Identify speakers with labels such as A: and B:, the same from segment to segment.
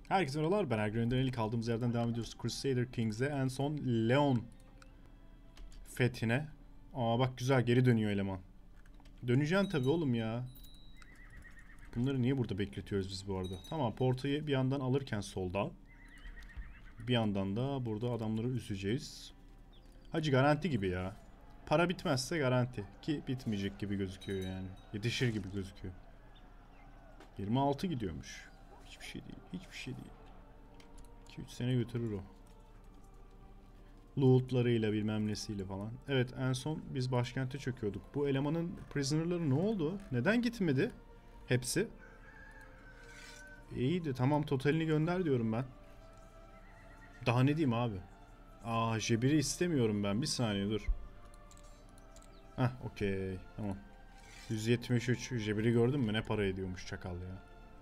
A: Herkese merhabalar, ben Ergün Önder'in kaldığımız yerden devam ediyoruz Crusader Kings'e. En son Leon fethine. Aa bak güzel, geri dönüyor eleman. Döneceksin tabi oğlum ya. Bunları niye burada bekletiyoruz biz bu arada? Tamam, portayı bir yandan alırken solda. Bir yandan da burada adamları üzeceğiz. Hacı garanti gibi ya. Para bitmezse garanti. Ki bitmeyecek gibi gözüküyor yani. Yetişir gibi gözüküyor. 26 gidiyormuş. Hiçbir şey değil. Hiçbir şey değil. 2-3 sene götürür o. Lootlarıyla bilmem nesiyle falan. Evet, en son biz başkente çöküyorduk. Bu elemanın prisonerları ne oldu? Neden gitmedi? Hepsi. İyiydi, tamam, totalini gönder diyorum ben. Daha ne diyeyim abi? Aa, J1'i istemiyorum ben. Bir saniye dur. Heh, okey, tamam. 173 J1'i gördün mü? Ne para ediyormuş çakal ya.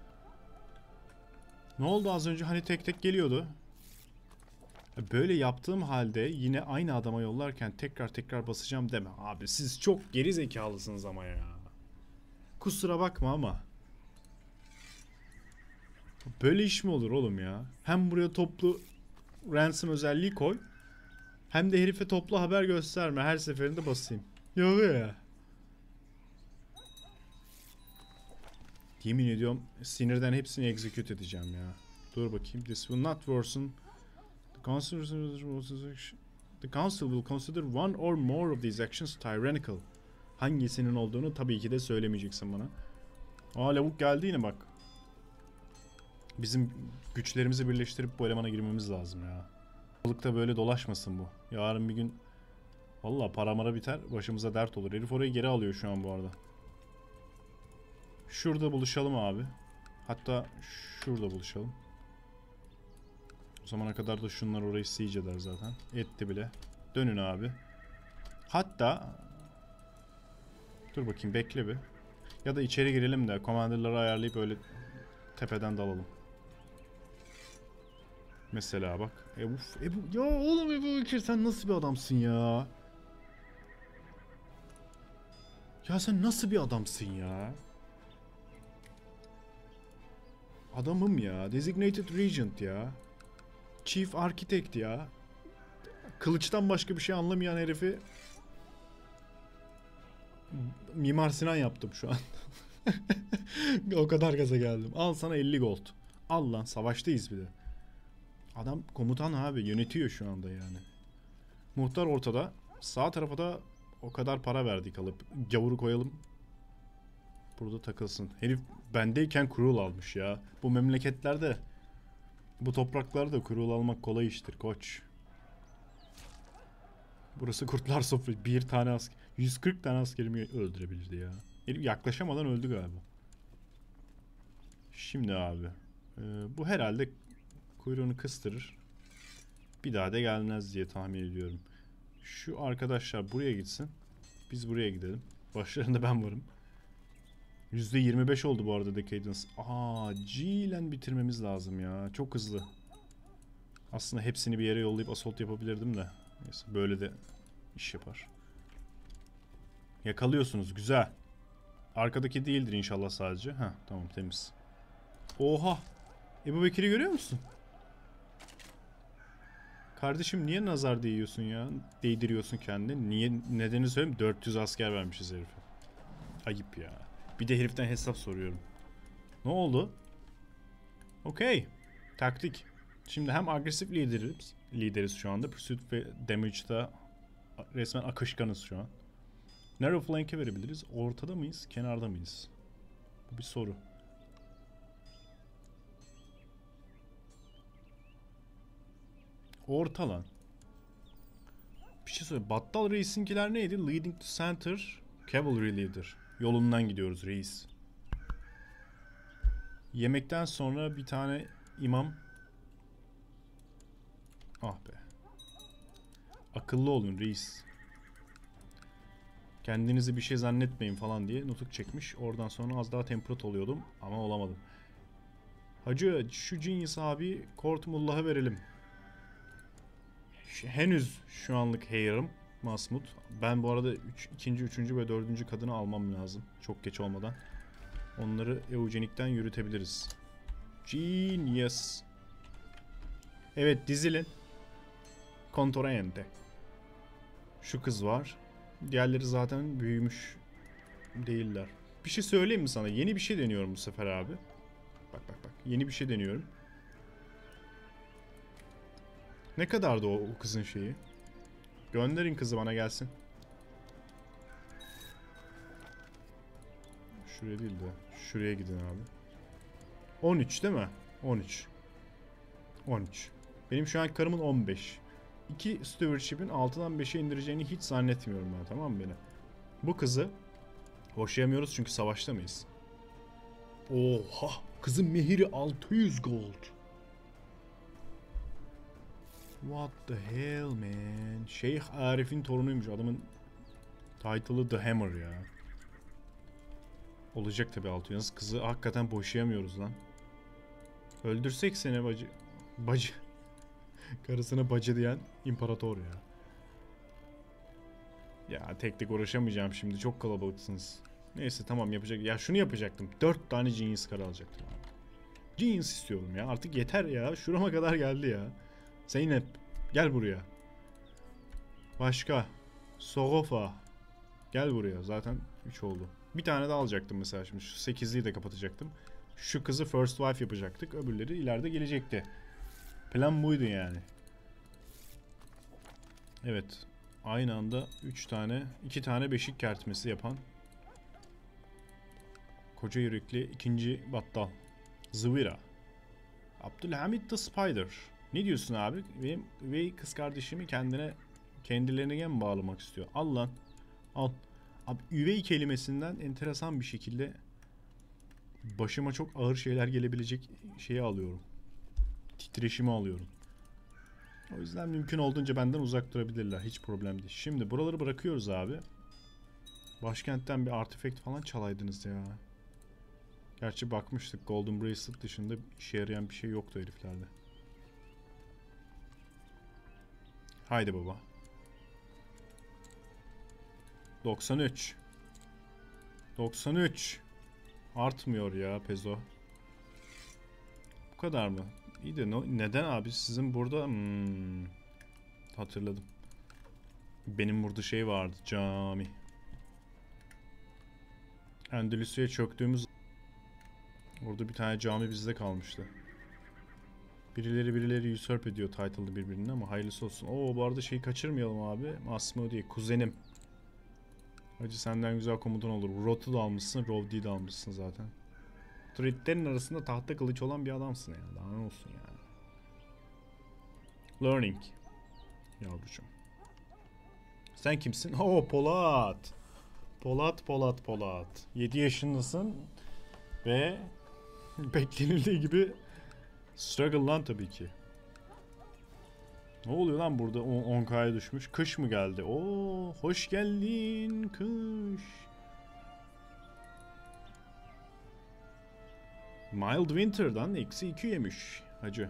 A: Ne oldu az önce, hani tek tek geliyordu. Böyle yaptığım halde yine aynı adama yollarken tekrar tekrar basacağım deme. Abi siz çok geri zekalısınız ama ya. Kusura bakma ama. Böyle iş mi olur oğlum ya? Hem buraya toplu ransom özelliği koy. Hem de herife toplu haber gösterme. Her seferinde basayım. Yok ya. Yemin ediyorum sinirden hepsini execute edeceğim ya. Dur bakayım. This will not worsen. The council will consider one or more of these actions tyrannical. Hangisinin olduğunu tabii ki de söylemeyeceksin bana. Aa, lavuk geldi yine bak. Bizim güçlerimizi birleştirip bu elemana girmemiz lazım ya. Balıkta böyle dolaşmasın bu. Yarın bir gün valla para mara biter, başımıza dert olur. Herif orayı geri alıyor şu an bu arada. Şurada buluşalım abi. Hatta şurada buluşalım. O zamana kadar da şunlar orayı siege eder zaten. Etti bile. Dönün abi. Hatta dur bakayım, bekle bir. Ya da içeri girelim de commander'ları ayarlayıp öyle tepeden dalalım. Mesela bak. Ya oğlum, Ebu Bekir sen nasıl bir adamsın ya? Ya sen nasıl bir adamsın ya? Adamım ya. Designated Regent ya. Chief Architect ya. Kılıçtan başka bir şey anlamayan herifi Mimar Sinan yaptım şu an. O kadar gaza geldim. Al sana 50 gold. Al lan, savaştayız bir de. Adam komutan abi, yönetiyor şu anda yani. Muhtar ortada. Sağ tarafa da o kadar para verdik, alıp gavuru koyalım. Burada takılsın. Herif bendeyken kurul almış ya. Bu memleketlerde, bu topraklarda kurul almak kolay iştir koç. Burası kurtlar sofrası. Bir tane asker, 140 tane askerimi öldürebilirdi ya. Herif yaklaşamadan öldü galiba. Şimdi abi. Bu herhalde kuyruğunu kıstırır. Bir daha da gelmez diye tahmin ediyorum. Şu arkadaşlar buraya gitsin. Biz buraya gidelim. Başlarında ben varım. %25 oldu bu arada Decadence. Acilen bitirmemiz lazım ya. Çok hızlı. Aslında hepsini bir yere yollayıp assault yapabilirdim de. Neyse, böyle de iş yapar. Yakalıyorsunuz, güzel. Arkadaki değildir inşallah sadece. Heh, tamam, temiz. Oha! Ebu Bekir'i görüyor musun? Kardeşim niye nazar değiyorsun ya? Değdiriyorsun kendini. Niye? Nedeni söyleyeyim. 400 asker vermişiz herife. Ayıp ya. Bir de heriften hesap soruyorum. Ne oldu? Okey. Taktik. Şimdi hem agresif lideriz şu anda. Pursuit ve Damage'da resmen akışkanız şu an. Narrow flank'e verebiliriz. Ortada mıyız? Kenarda mıyız? Bu bir soru. Orta lan. Bir şey söyle. Battal Reis'inkiler neydi? Leading to center. Cavalry leader. Yolundan gidiyoruz reis. Yemekten sonra bir tane imam. Ah be. Akıllı olun reis. Kendinizi bir şey zannetmeyin falan diye nutuk çekmiş. Oradan sonra az daha temperate oluyordum ama olamadım. Hacı şu Genius abi Kort Mullah'a verelim. Henüz şu anlık hayırım Masmut. Ben bu arada ikinci, üçüncü ve dördüncü kadını almam lazım. Çok geç olmadan. Onları eugenikten yürütebiliriz. Genius. Evet, dizilin. Contorente. Şu kız var. Diğerleri zaten büyümüş değiller. Bir şey söyleyeyim mi sana? Yeni bir şey deniyorum bu sefer abi. Bak bak bak. Yeni bir şey deniyorum. Ne kadardı o kızın şeyi? Gönderin kızı bana gelsin. Şuraya değil de şuraya gidin abi. 13 değil mi? 13. 13. Benim şu an karımın 15. 2 stewardship'in 6'dan 5'e indireceğini hiç zannetmiyorum ben, tamam mı beni? Bu kızı boşayamıyoruz çünkü savaşta mıyız? Oha! Kızın mehiri 600 gold. What the hell man? Şeyh Arif'in torunuymuş. Adamın title'ı The Hammer ya. Olacak tabi 600. Kızı hakikaten boşayamıyoruz lan. Öldürsek seni bacı. Bacı. Karısına bacı diyen imparator ya. Ya tek tek uğraşamayacağım şimdi. Çok kalabalıksınız. Neyse tamam yapacak. Ya şunu yapacaktım. 4 tane Genius karı alacaktım abi. Genius istiyorum ya. Artık yeter ya. Şurama kadar geldi ya. Zeynep gel buraya. Başka. Sorofa. Gel buraya. Zaten 3 oldu. Bir tane daha alacaktım mesela şimdi. Şu 8'liyi de kapatacaktım. Şu kızı first wife yapacaktık. Öbürleri ileride gelecekti. Plan buydu yani. Evet. Aynı anda 3 tane, 2 tane beşik kertmesi yapan koca yürekli ikinci battal. Zıvira. Abdülhamid the Spider. Ne diyorsun abi? Benim üvey kız kardeşimi kendilerine mi bağlamak istiyor? Al lan. Al. Abi üvey kelimesinden enteresan bir şekilde başıma çok ağır şeyler gelebilecek şeyi alıyorum. Titreşimi alıyorum. O yüzden mümkün olduğunca benden uzak durabilirler. Hiç problem değil. Şimdi buraları bırakıyoruz abi. Başkentten bir artifact falan çalaydınız ya. Gerçi bakmıştık. Golden Bracelet dışında işe yarayan bir şey yoktu heriflerde. Haydi baba. 93. 93. Artmıyor ya pezo. Bu kadar mı? İyi de neden abi sizin burada hatırladım. Benim burada şey vardı, cami. Endülüs'e çöktüğümüz orada bir tane cami bizde kalmıştı. Birileri usurp ediyor title'lı birbirine ama hayırlısı olsun. Oo bu arada şeyi kaçırmayalım abi. Massimo diye kuzenim. Hacı senden güzel komutan olur. Rot'u da almışsın, Rovdi'yi de almışsın zaten. Tritlerin arasında tahta kılıç olan bir adamsın ya. Daha ne olsun yani. Learning. Yavrucuğum. Sen kimsin? Oo Polat. Polat. 7 yaşındasın ve beklenildiği gibi struggle lan tabii ki. Ne oluyor lan burada 10K'ya düşmüş. Kış mı geldi? Oo hoş geldin kış. Mild Winter'dan -2 yemiş hacı.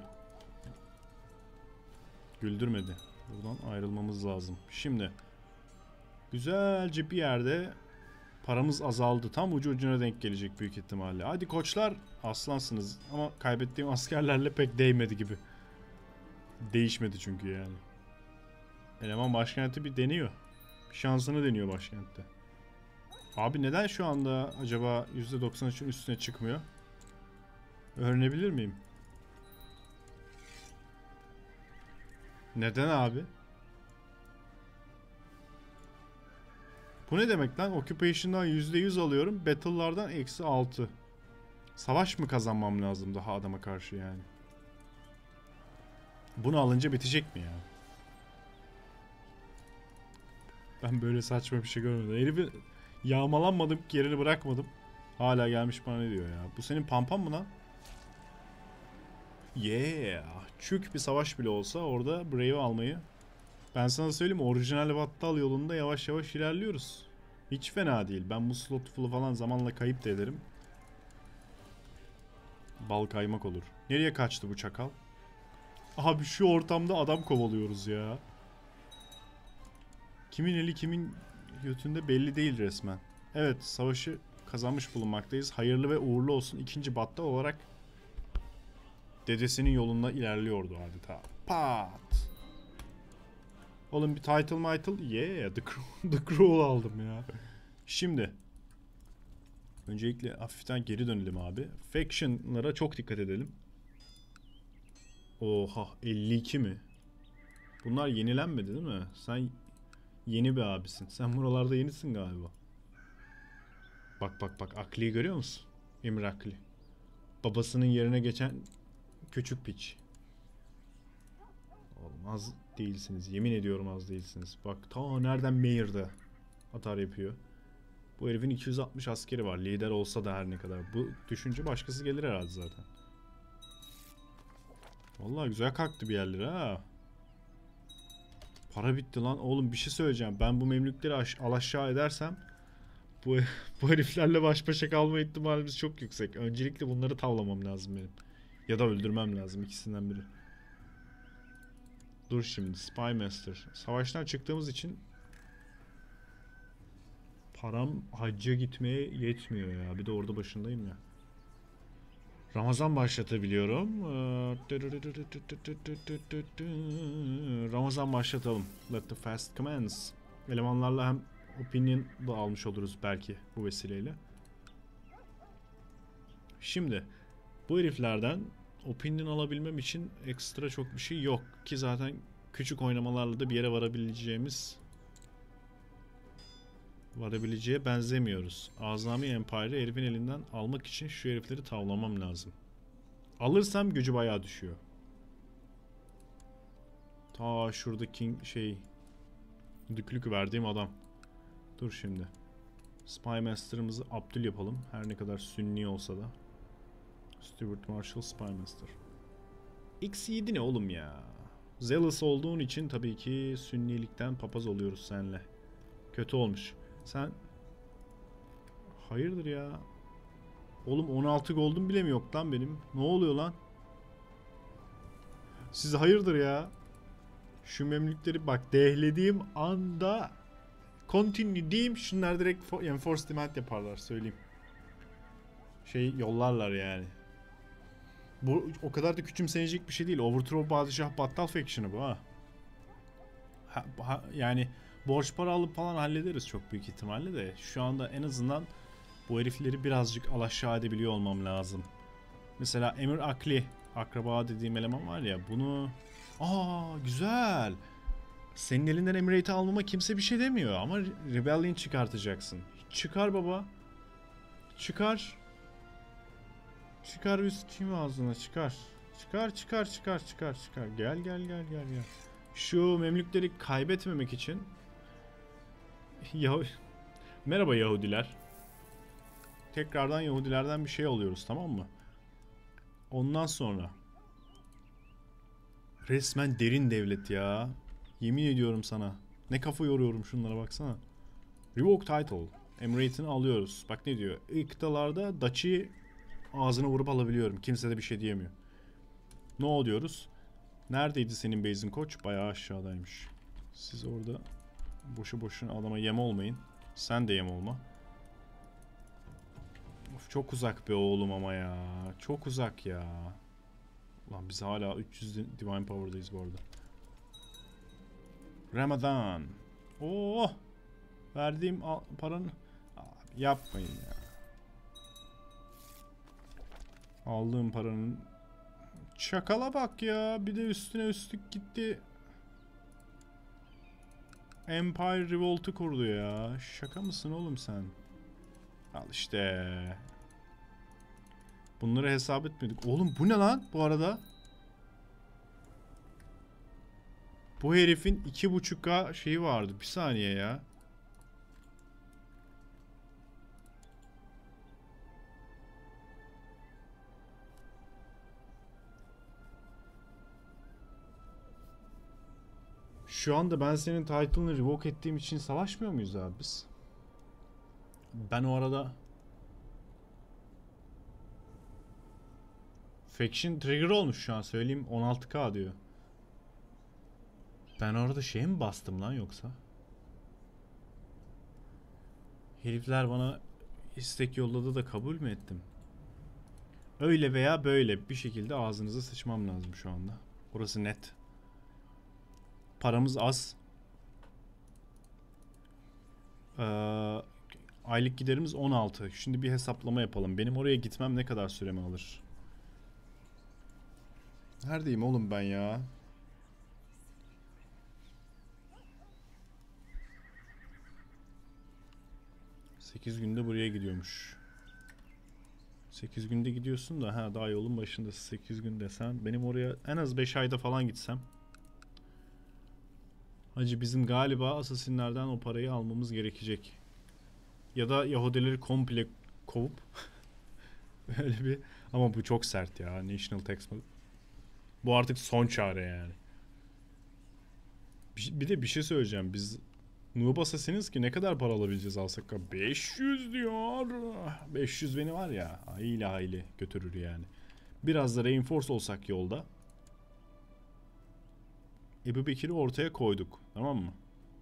A: Güldürmedi. Buradan ayrılmamız lazım. Şimdi güzelce bir yerde paramız azaldı. Tam ucu ucuna denk gelecek büyük ihtimalle. Hadi koçlar aslansınız. Ama kaybettiğim askerlerle pek değmedi gibi. Değişmedi çünkü yani. Eleman başkenti bir deniyor. Bir şansını deniyor başkentte. Abi neden şu anda acaba %93'ün üstüne çıkmıyor? Öğrenebilir miyim? Neden abi? Bu ne demek lan? Occupation'dan %100 alıyorum. Battle'lardan -6. Savaş mı kazanmam lazım daha adama karşı yani? Bunu alınca bitecek mi ya? Ben böyle saçma bir şey görmedim. Herifi yağmalanmadım ki yerini bırakmadım. Hala gelmiş bana ne diyor ya? Bu senin pampan mı lan? Yeah. Çük bir savaş bile olsa orada Brave'i almayı. Ben sana söyleyeyim orijinal Vattal yolunda yavaş yavaş ilerliyoruz. Hiç fena değil. Ben bu slot full'u falan zamanla kayıp da ederim. Bal kaymak olur. Nereye kaçtı bu çakal? Abi şu ortamda adam kovalıyoruz ya. Kimin eli kimin götünde belli değil resmen. Evet savaşı kazanmış bulunmaktayız. Hayırlı ve uğurlu olsun. İkinci battal olarak Dedesinin yolunda ilerliyordu adeta. Pat. Oğlum bir title. Yeah, The Crawl aldım ya. Şimdi. Öncelikle hafiften geri dönelim abi. Faction'lara çok dikkat edelim. Oha 52 mi? Bunlar yenilenmedi değil mi? Sen yeni bir abisin. Sen buralarda yenisin galiba. Bak Akli'yi görüyor musun? Emir Akli. Babasının yerine geçen küçük piç. Oğlum az değilsiniz. Yemin ediyorum az değilsiniz. Bak ta nereden Mayor'da atar yapıyor. Bu herifin 260 askeri var. Lider olsa da her ne kadar. Bu düşünce başkası gelir herhalde zaten. Vallahi güzel kalktı bir yerlere ha. Para bitti lan. Oğlum bir şey söyleyeceğim. Ben bu memlükleri alaşağı edersem bu, bu heriflerle baş başa kalma ihtimalimiz çok yüksek. Öncelikle bunları tavlamam lazım benim. Ya da öldürmem lazım, ikisinden biri. Dur şimdi. Spy Master. Savaştan çıktığımız için param hacca gitmeye yetmiyor ya. Bir de orada başındayım ya. Ramazan başlatabiliyorum. Ramazan başlatalım. Let the fast commence. Elemanlarla hem opinion da almış oluruz belki bu vesileyle. Şimdi bu heriflerden opinion alabilmem için ekstra çok bir şey yok ki zaten küçük oynamalarla da bir yere varabileceğe benzemiyoruz. Azami Empire'ı herifin elinden almak için şu herifleri tavlamam lazım. Alırsam gücü bayağı düşüyor. Ta şurada King düklük verdiğim adam. Dur şimdi. Spy Master'ımızı Abdül yapalım. Her ne kadar Sünni olsa da. Stuart Marshall Spy Master. X7 ne oğlum ya? Zealous olduğun için tabii ki Sünnilikten papaz oluyoruz seninle. Kötü olmuş. Sen... Hayırdır ya? Oğlum 16 gold'um bile mi yok lan benim? Ne oluyor lan? Siz hayırdır ya? Şu memlükleri bak dehlediğim anda continue diyeyim, şunlar direkt enforce demand yaparlar söyleyeyim. Yollarlar yani. Bu o kadar da küçümsenecek bir şey değil. Overthrow Padişah Battal Faction'ı bu ha. Yani borç para alıp falan hallederiz çok büyük ihtimalle de. Şu anda en azından bu herifleri birazcık alaşağı edebiliyor olmam lazım. Mesela Emir Akli, akraba dediğim eleman var ya, bunu... Güzel. Senin elinden Emirate'i almama kimse bir şey demiyor ama Rebellion çıkartacaksın. Çıkar baba. Çıkar. Çıkar üstüm ağzına çıkar. Çıkar. Gel. Şu memlükleri kaybetmemek için Merhaba Yahudiler. Tekrardan Yahudilerden bir şey alıyoruz, tamam mı? Ondan sonra resmen derin devlet ya. Yemin ediyorum sana. Ne kafa yoruyorum şunlara baksana. Revoke title. Emirate'ini alıyoruz. Bak ne diyor. İlk kıtalarda Dutch'i ağzına vurup alabiliyorum. Kimse de bir şey diyemiyor. Ne oluyoruz? Neredeydi senin base'in koç? Bayağı aşağıdaymış. Siz orada boşu boşuna adama yem olmayın. Sen de yem olma. Of, çok uzak be oğlum ama ya. Çok uzak ya. Lan biz hala 300 Divine Power'dayız bu arada. Ramadan. Oh! Verdiğim paranın... Abi yapmayın ya. Aldığım paranın... Çakala bak ya. Bir de üstüne üstlük gitti. Empire Revolt'u kurdu ya. Şaka mısın oğlum sen? Al işte. Bunları hesap etmedik. Oğlum bu ne lan bu arada? Bu herifin 2.5K şeyi vardı. Bir saniye ya. Şu anda ben senin title'ını revoke ettiğim için savaşmıyor muyuz abi biz? Ben o arada... Faction trigger olmuş şu an söyleyeyim. 16K diyor. Ben orada şey mi bastım lan yoksa? Herifler bana istek yolladı da kabul mü ettim? Öyle veya böyle bir şekilde ağzınıza sıçmam lazım şu anda. Burası net. Paramız az. Aylık giderimiz 16. Şimdi bir hesaplama yapalım. Benim oraya gitmem ne kadar süremi alır? Neredeyim oğlum ben ya? 8 günde buraya gidiyormuş. 8 günde gidiyorsun da daha yolun başında 8 gün desen benim oraya en az 5 ayda falan gitsem. Hacı bizim galiba Assassin'lerden o parayı almamız gerekecek. Ya da Yahudileri komple kovup öyle bir, ama bu çok sert ya. National Tax. Bu artık son çare yani. Bir de bir şey söyleyeceğim. Biz Noob Assassin'iz ki ne kadar para alabileceğiz alsak? 500 diyor. 500 beni var ya hayli götürür yani. Biraz da reinforce olsak yolda. Ebu Bekir'i ortaya koyduk. Tamam mı?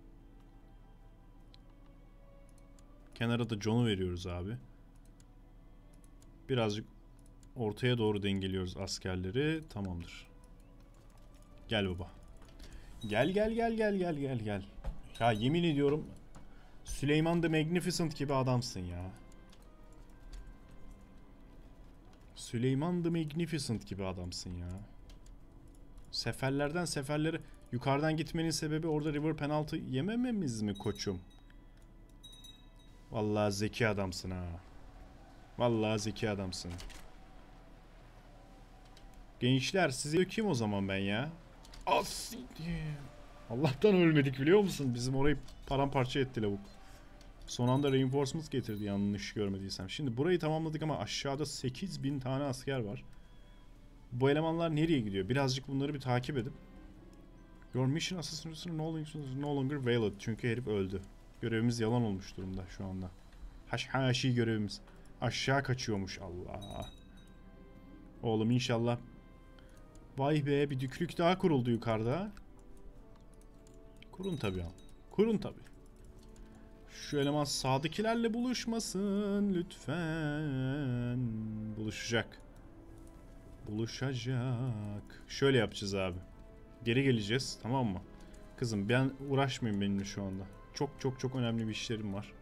A: Kenara da John'u veriyoruz abi. Birazcık ortaya doğru dengeliyoruz askerleri. Tamamdır. Gel baba. Gel. Ya yemin ediyorum Süleyman the Magnificent gibi adamsın ya. Süleyman the Magnificent gibi adamsın ya. Seferlerden seferlere yukarıdan gitmenin sebebi orada river penaltı yemememiz mi koçum? Vallahi zeki adamsın ha. Vallahi zeki adamsın. Gençler sizi kim o zaman ben ya? As Allah'tan ölmedik biliyor musun? Bizim orayı paramparça etti lavuk. Son anda reinforcement getirdi yanlış görmediysem. Şimdi burayı tamamladık ama aşağıda 8000 tane asker var. Bu elemanlar nereye gidiyor? Birazcık bunları bir takip edip. Your mission assassination no longer valid. Çünkü herif öldü. Görevimiz yalan olmuş durumda şu anda. Haşhaşi görevimiz. Aşağı kaçıyormuş Allah. Oğlum inşallah. Vay be bir düklük daha kuruldu yukarıda. Kurun tabi. Kurun tabi. Şu eleman sağdakilerle buluşmasın lütfen. Buluşacak. Buluşacak. Şöyle yapacağız abi. Geri geleceğiz tamam mı? Kızım ben uğraşmayayım benimle şu anda. Çok önemli bir işlerim var.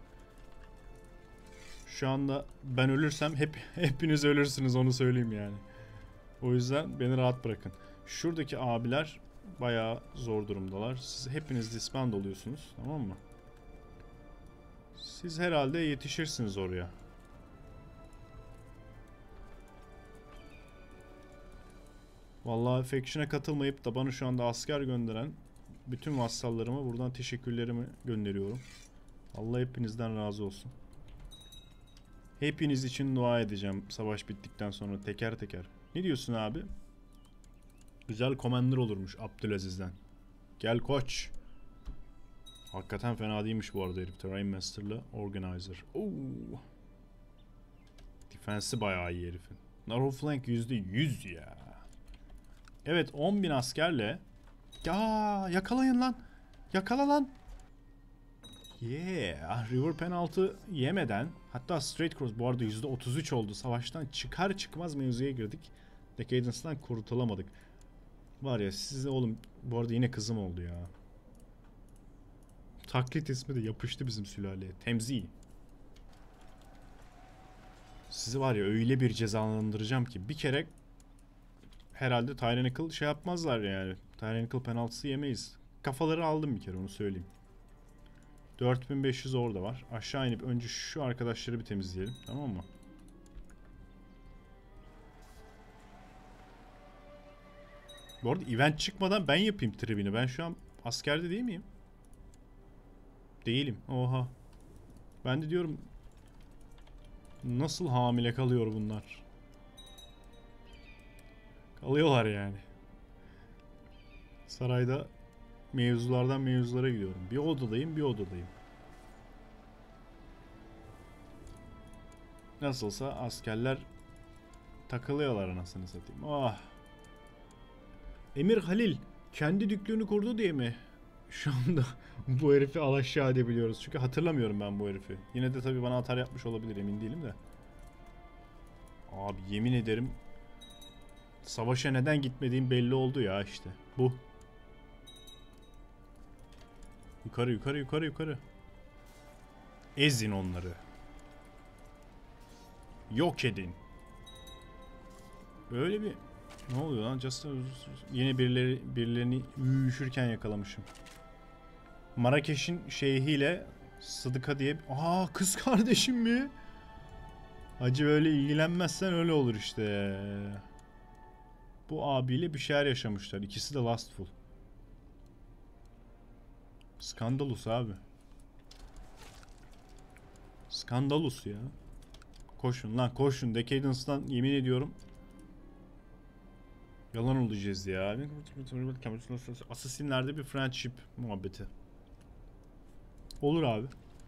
A: Şu anda ben ölürsem hepiniz ölürsünüz onu söyleyeyim yani. O yüzden beni rahat bırakın. Şuradaki abiler bayağı zor durumdalar. Siz hepiniz disband oluyorsunuz tamam mı? Siz herhalde yetişirsiniz oraya. Vallahi Faction'a katılmayıp da bana şu anda asker gönderen bütün vassallarıma buradan teşekkürlerimi gönderiyorum. Allah hepinizden razı olsun. Hepiniz için dua edeceğim savaş bittikten sonra teker teker. Ne diyorsun abi? Güzel commander olurmuş Abdülaziz'den. Gel koç. Hakikaten fena değilmiş bu arada herif. Terrain Master'la Organizer. Oo. Defense'i bayağı iyi herifin. Narrow flank %100 ya. Evet 10.000 askerle. Ya yakalayın lan. Yakala lan. Yeah. River penaltı yemeden hatta straight cross bu arada %33 oldu. Savaştan çıkar çıkmaz mevzuya girdik. Decadence'dan kurtulamadık. Var ya size oğlum bu arada yine kızım oldu ya. Taklit ismi de yapıştı bizim sülaleye. Temzi. Sizi var ya öyle bir cezalandıracağım ki bir kere herhalde Tyrannical şey yapmazlar yani. Tyrannical penaltısı yemeyiz. Kafaları aldım bir kere onu söyleyeyim. 4500 orada var. Aşağı inip önce şu arkadaşları bir temizleyelim. Tamam mı? Bu arada event çıkmadan ben yapayım tribini. Ben şu an askerde değil miyim? Değilim. Oha. Ben de diyorum nasıl hamile kalıyor bunlar? Kalıyorlar yani. Sarayda mevzulardan mevzulara gidiyorum. Bir odadayım. Nasılsa askerler takılıyorlar anasını satayım. Oh. Emir Halil kendi düklüğünü kurdu diye mi? Şu anda bu herifi alaşağı edebiliyoruz. Çünkü hatırlamıyorum ben bu herifi. Yine de tabii bana atar yapmış olabilir emin değilim de. Abi yemin ederim savaşa neden gitmediğim belli oldu ya işte. Bu. Yukarı yukarı yukarı yukarı. Ezin onları. Yok edin. Öyle bir... Ne oluyor lan? Yine birilerini üşürken yakalamışım. Marrakeş'in şeyhiyle Sıdıka diye... Aa, kız kardeşim mi? Hacı böyle ilgilenmezsen öyle olur işte. Bu abiyle bir şeyler yaşamışlar. İkisi de lustful. Skandalus abi. Skandalus ya. Koşun lan koşun. Decadence'dan yemin ediyorum yalan olacağız ya. Assassin'lerde bir friendship muhabbeti. Olur abi.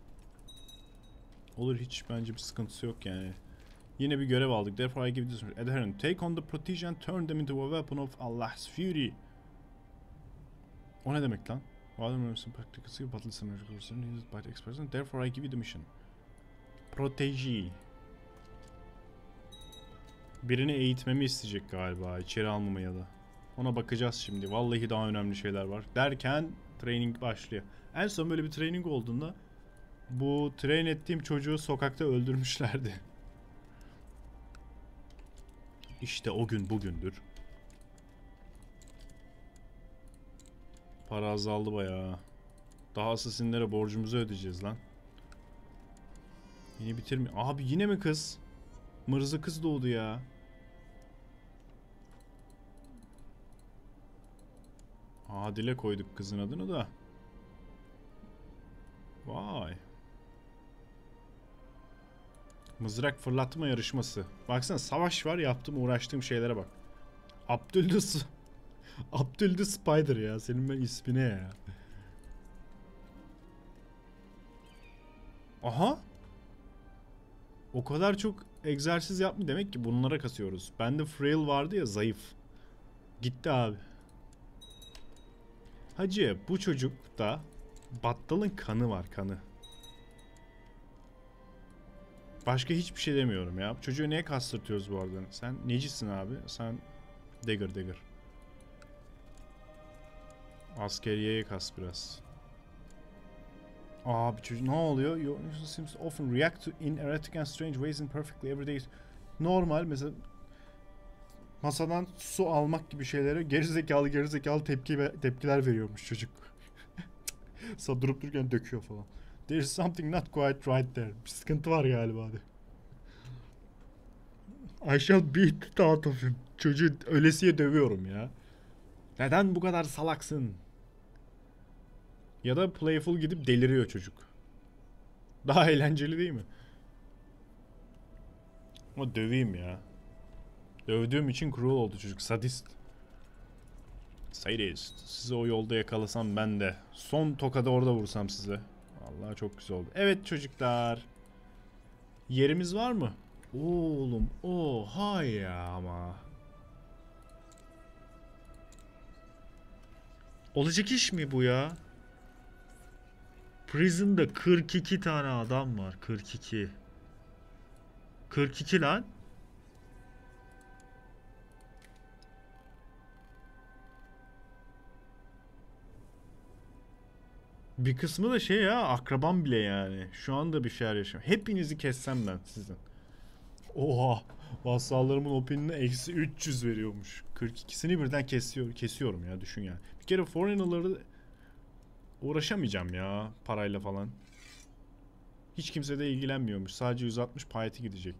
A: Olur, hiç bence bir sıkıntısı yok yani. Yine bir görev aldık. Therefore I give this adherent. Take on the protege and turn them into a weapon of Allah's fury. O ne demek lan? Practically battle scenario used by the experts and therefore I give you the mission. Protege. Birini eğitmemi isteyecek galiba. İçeri almamı ya da. Ona bakacağız şimdi. Vallahi daha önemli şeyler var. Derken training başlıyor. En son böyle bir training olduğunda bu train ettiğim çocuğu sokakta öldürmüşlerdi. İşte o gün bugündür. Para azaldı bayağı. Daha assassinlere borcumuzu ödeyeceğiz lan. Yine bitirmi... Abi yine mi kız? Mırza kız doğdu ya. Adile koyduk kızın adını da. Vay. Mızrak fırlatma yarışması. Baksana, savaş var, yaptım uğraştığım şeylere bak. Abdül the Spider ya. Senin ben ismine ya. Aha. O kadar çok egzersiz yapmıyor. Demek ki bunlara kasıyoruz. Bende frail vardı ya, zayıf. Gitti abi. Hacı bu çocukta battalın kanı var, kanı. Başka hiçbir şey demiyorum ya. Çocuğu niye kastırtıyoruz bu arada? Sen necisin abi? Sen dagger. Askeriyeye kas biraz. Abi çocuk ne oluyor? Your seems often react to in erratic and strange ways in perfectly everyday. Normal mesela masadan su almak gibi şeylere gerizekalı tepkiler veriyormuş çocuk. Durup dururken döküyor falan. There's something not quite right there. Bir sıkıntı var galiba hadi. I shall beat it out of him. Çocuğu ölesiye dövüyorum ya. Neden bu kadar salaksın? Ya da playful gidip deliriyor çocuk. Daha eğlenceli değil mi? Ama döveyim ya. Dövdüğüm için cruel oldu çocuk. Sadist. Sadist. Sizi o yolda yakalasam ben de. Son tokada orada vursam size. Vallahi çok güzel oldu. Evet çocuklar. Yerimiz var mı? Oğlum oha ya ama. Olacak iş mi bu ya? Prison'da 42 tane adam var. 42. 42 lan. Bir kısmı da şey ya, akrabam bile yani. Şu anda bir şeyler yaşıyorum. Hepinizi kessem ben sizin. Oha. Vassallarımın opinine eksi 300 veriyormuş. 42'sini birden kesiyorum ya, düşün yani. Bir kere foreigner'ları uğraşamayacağım ya parayla falan. Hiç kimse de ilgilenmiyormuş. Sadece 160 payeti gidecek.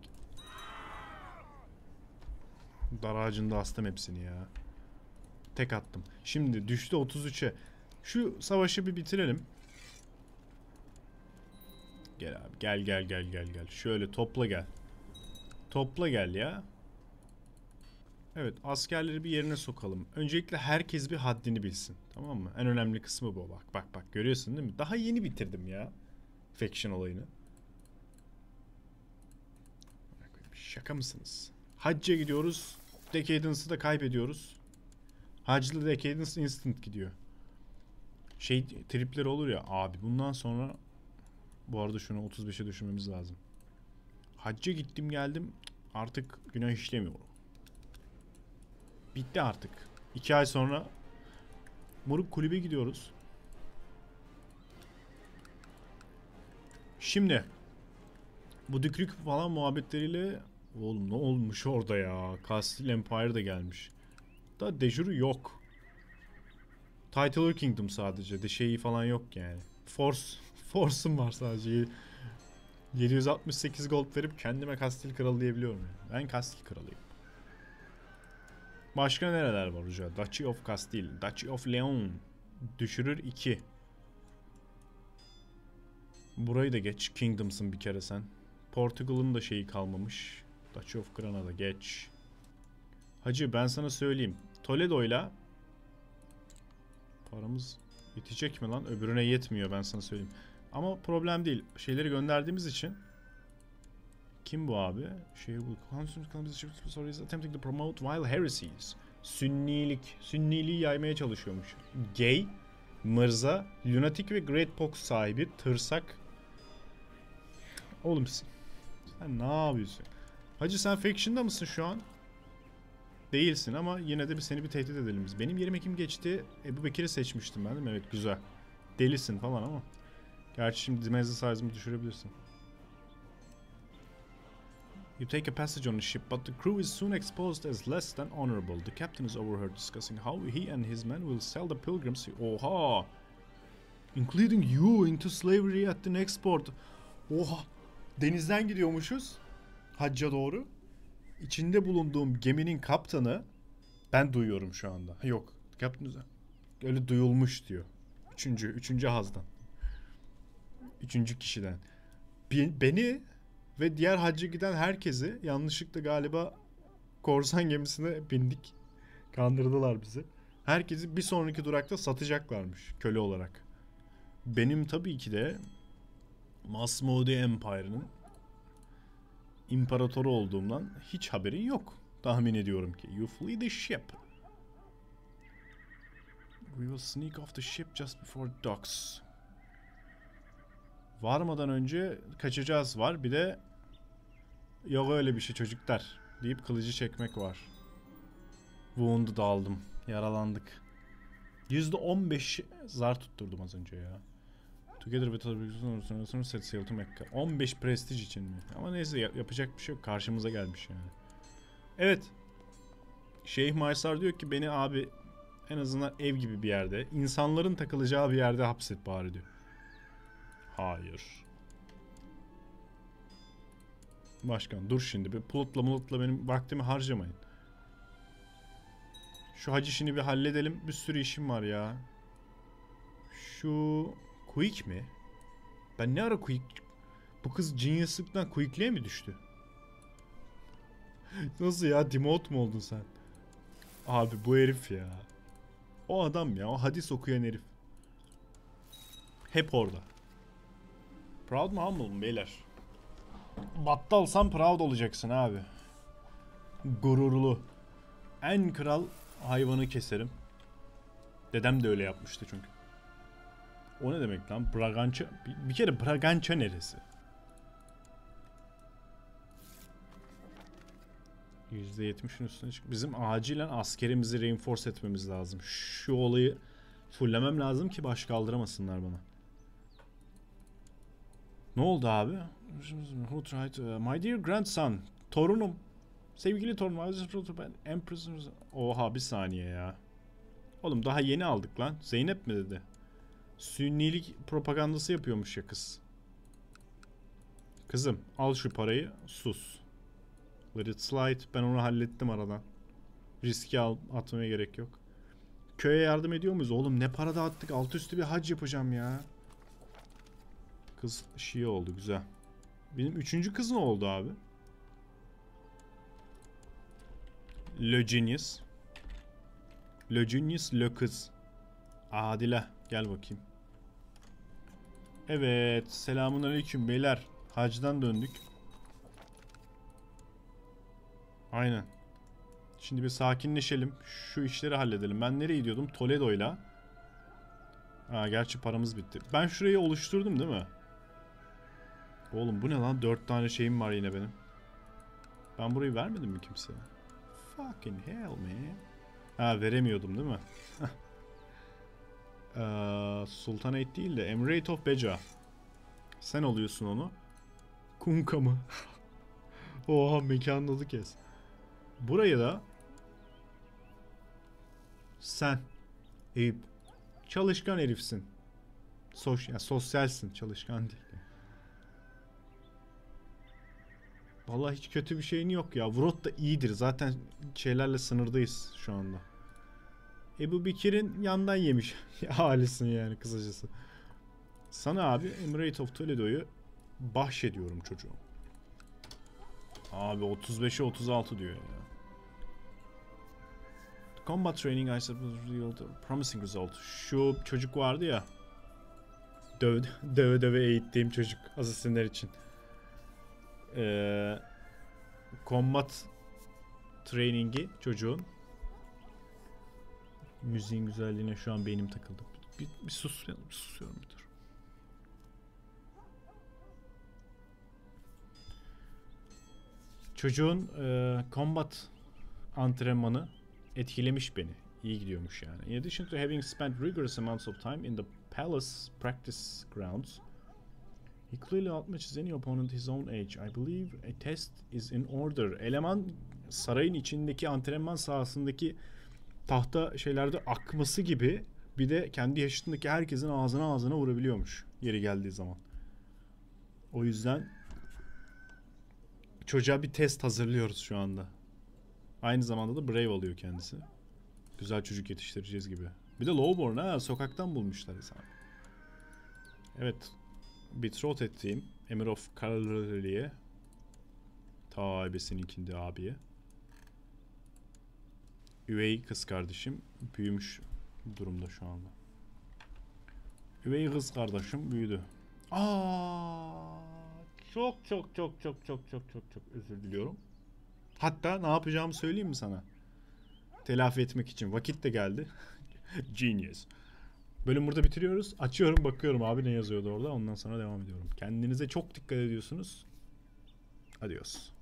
A: Dar ağacında astım hepsini ya. Tek attım. Şimdi düştü 33'e. Şu savaşı bir bitirelim. Gel abi, gel. Şöyle topla gel. Topla gel ya. Evet, askerleri bir yerine sokalım. Öncelikle herkes bir haddini bilsin. Tamam mı? En önemli kısmı bu. Bak. Görüyorsun değil mi? Daha yeni bitirdim ya. Faction olayını. Şaka mısınız? Hacca gidiyoruz. Decadence'ı da kaybediyoruz. Haclı Decadence instant gidiyor. Şey tripleri olur ya. Abi bundan sonra bu arada şunu 35'e düşürmemiz lazım. Hacca gittim geldim. artık günah işlemiyorum. Bitti artık. 2 ay sonra moruk kulübe gidiyoruz. Şimdi bu Dükrük falan muhabbetleriyle oğlum ne olmuş orada ya? Castle Empire de gelmiş. Da dejuru yok. Titular Kingdom sadece. De şeyi falan yok yani. Force'um var sadece. 768 gold verip kendime Kastil Kralı diyebiliyorum yani. Ben Kastil Kralıyım. Başka nereler var hoca? Duchy of Castile, Duchy of Leon. Düşürür 2. Burayı da geç. Kingdoms'ın bir kere sen. Portugal'ın da şeyi kalmamış. Duchy of Granada geç. Hacı ben sana söyleyeyim. Toledo'yla paramız yetecek mi lan? Öbürüne yetmiyor ben sana söyleyeyim. Ama problem değil. Şeyleri gönderdiğimiz için. Kim bu abi? Attempting to promote wild heresies. Sünniliği yaymaya çalışıyormuş. Gay, mırza, lunatic ve great pox sahibi, tırsak. Oğlum sen ne yapıyorsun? Hacı sen faction'da mısın şu an? Değilsin ama yine de seni bir tehdit edelim biz. Benim yerime kim geçti? Ebu Bekir'i seçmiştim ben değil mi? Evet güzel. Delisin falan ama. Gerçi şimdi dimezi size'ımı düşürebilirsin. You take a passage on a ship, but the crew is soon exposed as less than honorable. The captain is overheard discussing how he and his men will sell the pilgrims. Oha! Including you into slavery at the next port. Oha! Denizden gidiyormuşuz. Hacca doğru. İçinde bulunduğum geminin kaptanı ben duyuyorum şu anda. Yok. Kaptan öyle duyulmuş diyor. Üçüncü hazdan. Üçüncü kişiden. Beni ve diğer hacca giden herkesi yanlışlıkla galiba korsan gemisine bindik. Kandırdılar bizi. Herkesi bir sonraki durakta satacaklarmış köle olarak. Benim tabii ki de Masmudi Empire'ın imparatoru olduğumdan hiç haberin yok. Tahmin ediyorum ki. You flee the ship. We will sneak off the ship just before docks. Varmadan önce kaçacağız var. Bir de yok öyle bir şey çocuklar deyip kılıcı çekmek var. Wound'u da aldım. Yaralandık. %15 zar tutturdum az önce ya. Together with other set sail to Mecca. 15 prestij için mi? Ama neyse yapacak bir şey yok. Karşımıza gelmiş yani. Evet. Şeyh Maysar diyor ki beni abi en azından ev gibi bir yerde, insanların takılacağı bir yerde hapset bari diyor. Hayır. Başkan dur şimdi. Bir plotla benim vaktimi harcamayın. Şu hac işini bir halledelim. Bir sürü işim var ya. Şu quick mi? Ben ne ara quick? Bu kız genius'lıktan quick'liğe mi düştü? Nasıl ya? Demote mu oldun sen? Abi bu herif ya. O adam ya. O hadis okuyan herif. Hep orada. Proud mu humble mu beyler? Battalsan proud olacaksın abi. Gururlu. En kral hayvanı keserim. Dedem de öyle yapmıştı çünkü. O ne demek lan? Bragança. Bir kere Bragança neresi? %70'in üstüne çık. Bizim acilen askerimizi reinforce etmemiz lazım. Şu olayı fullemem lazım ki baş kaldıramasınlar bana. Ne oldu abi? Who tried? My dear grandson. Torunum. Sevgili torunum. Empress. Oha bir saniye ya. Oğlum daha yeni aldık lan. Zeynep mi dedi? Sünnilik propagandası yapıyormuş ya kız. Kızım al şu parayı sus. Let it slide. Ben onu hallettim aradan. Riski atmaya gerek yok. Köye yardım ediyor muyuz? Oğlum ne para dağıttık. Alt üstü bir hac yapacağım ya. Kız Şii oldu güzel. Benim üçüncü kız ne oldu abi? Le Genius. Le Genius Le kız. Adile gel bakayım. Evet selamünaleyküm beyler. Hacdan döndük. Aynen. Şimdi bir sakinleşelim. Şu işleri halledelim. Ben nereye gidiyordum? Toledo'yla. Gerçi paramız bitti. Ben şurayı oluşturdum değil mi? Oğlum bu ne lan? 4 tane şeyim var yine benim. Ben burayı vermedim mi kimseye? Fucking hell man. Ha, veremiyordum değil mi? Sultanate değil de Emirate of Beja. Sen alıyorsun onu. Kunka mı? Oha, mekanın adı kes. Buraya da sen Eyüp çalışkan herifsin. Sosyalsin, çalışkan değil. Vallahi hiç kötü bir şeyin yok ya. Vrot da iyidir. Zaten şeylerle sınırdayız şu anda. Ebu Bekir'in yandan yemiş halisin yani kısacası. Sana abi Emirate of Toledo'yu bahşediyorum çocuğum. Abi 35'e 36 diyor ya. Combat training I suppose yield a promising result. Şu çocuk vardı ya. Döve eğittiğim çocuk asasinler için. Combat training'i çocuğun. Müziğin güzelliğine şu an beynim takıldı. Bir susuyorum bir dur. Çocuğun combat antrenmanı etkilemiş beni. İyi gidiyormuş yani. In addition to having spent rigorous amounts of time in the palace practice grounds, he clearly outmatches any opponent his own age. I believe a test is in order. Eleman sarayın içindeki antrenman sahasındaki tahta şeylerde akması gibi bir de kendi yaşındaki herkesin ağzına vurabiliyormuş yeri geldiği zaman. O yüzden çocuğa bir test hazırlıyoruz şu anda. Aynı zamanda da brave oluyor kendisi. Güzel çocuk yetiştireceğiz gibi. Bir de lowborn ha, sokaktan bulmuşlar insan. Evet. Betrot ettiğim Emir of Karaliye. Ta ebesininkinde abiye. Üvey kız kardeşim büyümüş durumda şu anda. Üvey kız kardeşim büyüdü. Çok özür diliyorum. Hatta ne yapacağımı söyleyeyim mi sana? Telafi etmek için vakit de geldi. Genius. Bölüm burada bitiriyoruz. Açıyorum, bakıyorum abi ne yazıyordu orada. Ondan sonra devam ediyorum. Kendinize çok dikkat ediyorsunuz. Adios.